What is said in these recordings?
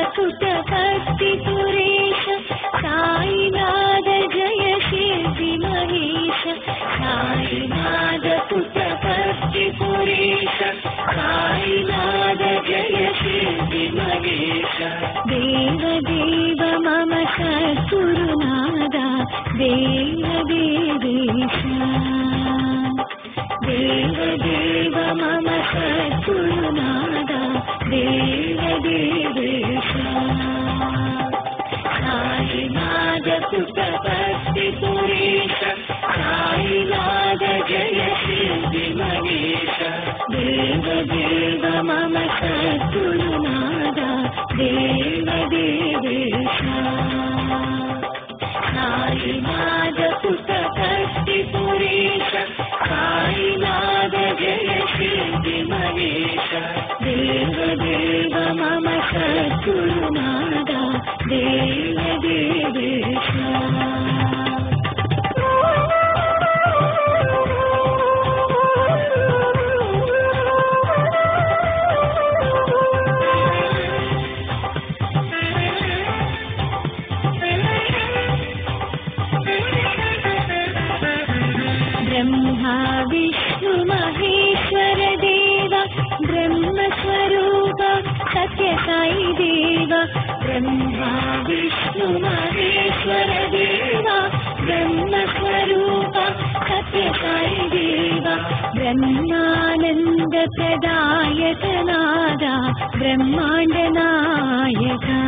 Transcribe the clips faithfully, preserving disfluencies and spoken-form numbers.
पुटपत्ति सुरेश साईनाथ जय शिरडि महेश साईनाथ पुटपत्ति सुरेश साईनाथ जय शिरडि महेश देव देव मम सद्गुरुनादा देव देवेश देव देव मम सद्गुरुनादा देव देवेश साईनाथ पुटपत्ति सुरेश साईनाथ जय शिरडि महेश देव देव मम सद्गुरुनादा देव देवेश साईनाथ पुटपत्ति सुरेश साईनाथ जय शिरडि महेश देव देव मम सद्गुरुनादा देव देवेश ब्रह्मा विष्णु महेश्वर देव ब्रह्मस्वरूप सत्य साई देव ब्रह्मा विष्णु महेश्वर देव ब्रह्मस्वरूप सत्य साई देव ब्रह्मानंद प्रदायक नादा ब्रह्मांड नायका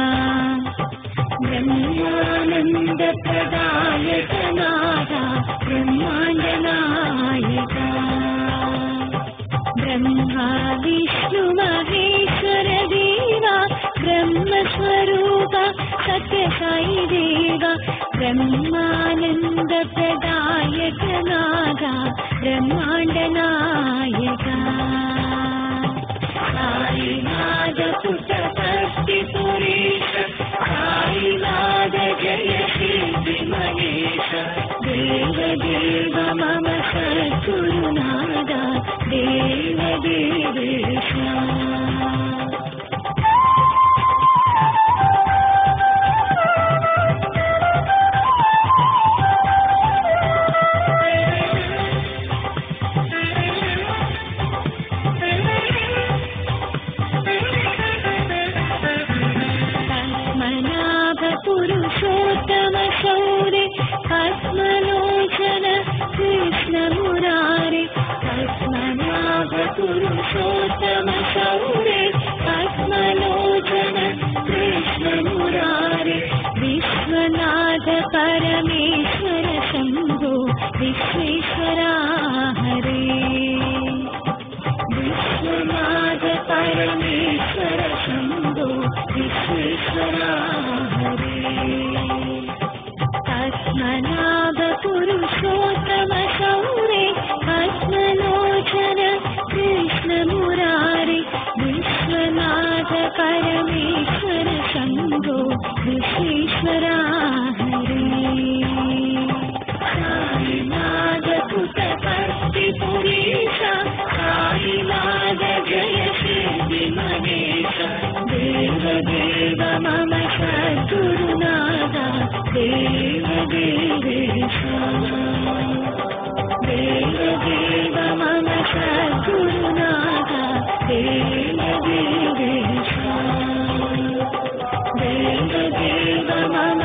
ब्रह्मानंद प्रदायक नादा ब्रह्मांड नायका ब्रह्मा विष्णु महेश्वर देवा ब्रह्मस्वरूप सत्य साई देव ब्रह्मानंद प्रदायक नादा ब्रह्मांड नायका साईनाथ पुटपत्ति सुरेश साईनाथ जय शिरडि महेश देव देव मम सद्गुरुनादा देव देवेश पुरुषोत्तम शौरे पद्मलोचन कृष्ण मुरारे पद्मनाभ पुरुषोत्तम शौरे पद्मलोचन कृष्ण मुरारे विश्वनाथ परमेश्वर शंभो विश्वेश्वरा हरे विश्वनाथ परमेश्वर शंभो विश्वेश्वरा पद्मनाभ पुरुषोत्तम शौरे पद्मलोचन कृष्ण मुरारे विश्वनाथ परमेश्वर शंभो विश्वेश्वरा हरे साईनाथ पुटपत्ति सुरेश साईनाथ जय शिरडि महेश देव देव मम सद्गुरुनादा देव देवेश देव देव मम सद्गुरुनादा देव देवेश देव देव मम